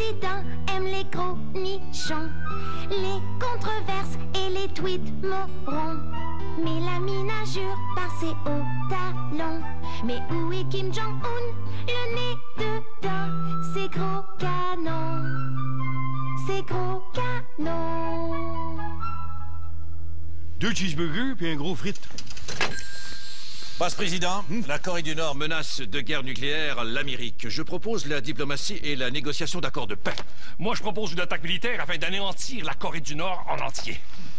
président aime les gros nichons, les controverses et les tweets morons. Mélamine jure par ses hauts talons. Mais où est Kim Jong-un? Le nez dedans, c'est gros canon. C'est gros canon. 2 cheeseburgers puis un gros frite. Passe président, la Corée du Nord menace de guerre nucléaire l'Amérique. Je propose la diplomatie et la négociation d'accords de paix. Moi, je propose une attaque militaire afin d'anéantir la Corée du Nord en entier.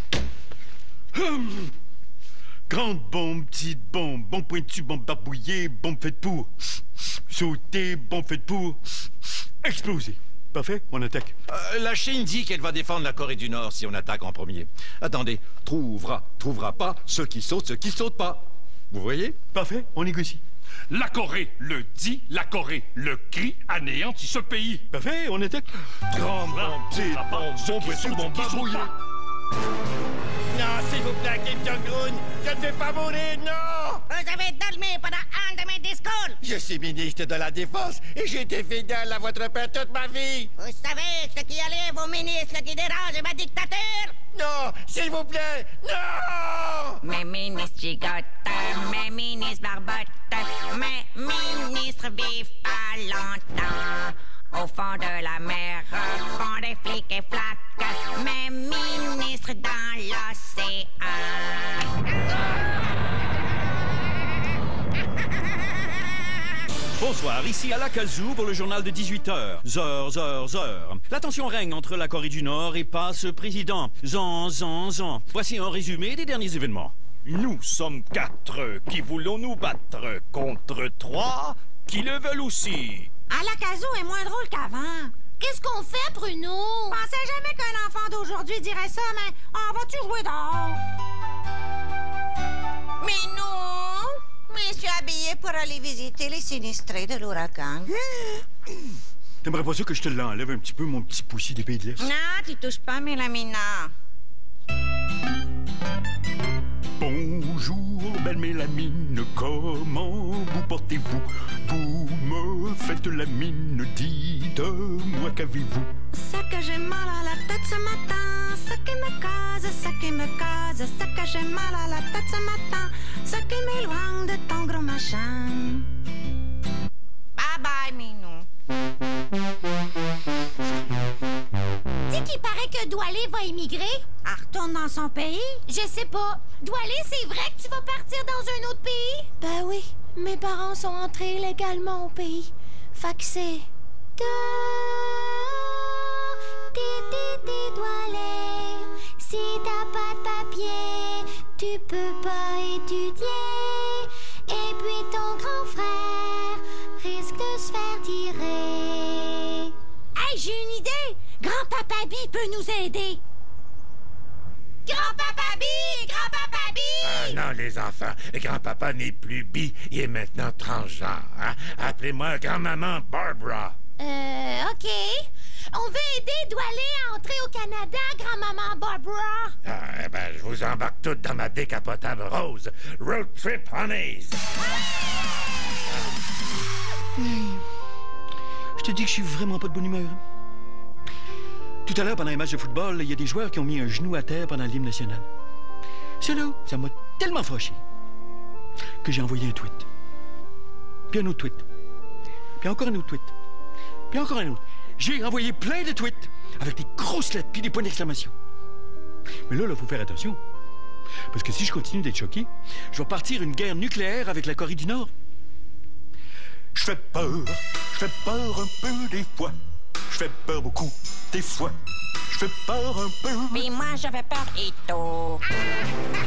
Grande bombe, petite bombe, bombe pointue, bombe barbouillée, bombe faite pour sauter, bombe faite pour exploser. Parfait, on attaque. La Chine dit qu'elle va défendre la Corée du Nord si on attaque en premier. Attendez, trouvera pas, ceux qui sautent pas. Vous voyez? Parfait, on négocie. La Corée le dit, la Corée le crie, anéantit ce pays. Parfait, on attaque. Grande bombe, petite bombe, bombe pointue, bombe barbouillée. Non, s'il vous plaît, Kim Jong-un, je ne vais pas mourir, non! Vous avez dormi pendant un de mes discours. Je suis ministre de la Défense et j'ai été fidèle à votre père toute ma vie. Vous savez ce qui allait vos ministres qui dérangent ma dictature? Non, s'il vous plaît, non! Mes ministres gigotent, mes ministres barbotent, mes ministres vivent pas longtemps. Au fond de la mer, font des flics et flaques, mes ministres dans l'océan. Bonsoir, ici Alakazou pour le journal de 18h. Zeur. La tension règne entre la Corée du Nord et passe président. Zan. Voici un résumé des derniers événements. Nous sommes 4 qui voulons nous battre contre 3 qui le veulent aussi. Alakazou est moins drôle qu'avant. Qu'est-ce qu'on fait, Bruno? Pensais jamais qu'un enfant d'aujourd'hui dirait ça, mais on va-tu jouer dehors? Mais non! Mais je suis habillée pour aller visiter les sinistrés de l'ouragan. T'aimerais pas ça que je te l'enlève un petit peu, mon petit poussi des pays de l'Est? Non, tu touches pas, Mélamina. Bonjour, belle Mélamine, comment vous portez-vous? Vous me faites la mine, dites-moi qu'avez-vous? Ça que j'ai mal à la tête ce matin, ça qui me cause, ça qui me cause, ça que j'ai mal à la tête ce matin, ça qui m'éloigne de ton gros machin. Bye bye, Minou. Dis qu'il paraît que Doualé va émigrer. Elle retourne dans son pays? Je sais pas. Doualé, c'est vrai que tu vas partir dans un autre pays? Ben oui. Mes parents sont entrés légalement au pays. Fait que c'est... Doualé. Si t'as pas de papier, tu peux pas étudier. Et puis ton grand frère risque de se faire tirer. Hey, j'ai une idée! Grand-Papa Bi peut nous aider! Grand-Papa Bi! Grand-Papa Bi! Non, les enfants, grand-papa n'est plus bi, il est maintenant transgenre. Hein? Appelez-moi grand-maman Barbara. OK. On veut aider Doualé à entrer au Canada, grand-maman Barbara. Je vous embarque toutes dans ma décapotable rose. Road trip honeys. Je te dis que je suis vraiment pas de bonne humeur. Tout à l'heure, pendant un match de football, il y a des joueurs qui ont mis un genou à terre pendant l'hymne national. Cela, ça m'a tellement fâché que j'ai envoyé un tweet. Puis un autre tweet. Puis encore un autre tweet. Puis encore un autre. J'ai envoyé plein de tweets avec des grosses lettres puis des points d'exclamation. Mais là, il faut faire attention. Parce que si je continue d'être choqué, je vais partir une guerre nucléaire avec la Corée du Nord. Je fais peur un peu des fois. Je fais peur beaucoup des fois. Je fais peur un peu. Mais moi, je fais peur et tout.